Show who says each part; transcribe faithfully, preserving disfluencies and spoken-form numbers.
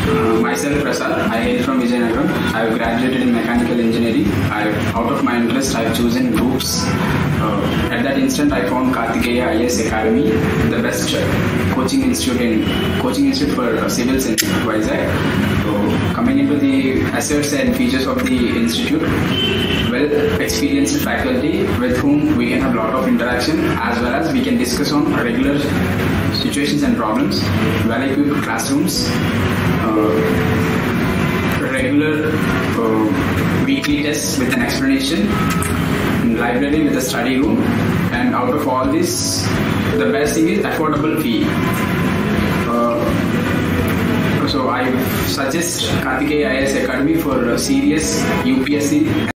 Speaker 1: Uh, myself Prasad, I hail from Vijayanagaram. I have graduated in mechanical engineering. I, out of my interest, I have chosen groups. Uh, at that instant, I found Kartikeya I A S Academy, the best coaching institute in coaching institute for uh, civils in Vizag. So, coming into the assets and features of the institute, well experienced faculty with whom we can have a lot of interaction, as well as we can discuss on regular situations and problems, well-equipped classrooms, uh, regular uh, weekly tests with an explanation, library with a study room, and out of all this, the best thing is affordable fee. Uh, so I suggest Kartikeya I A S Academy for serious U P S C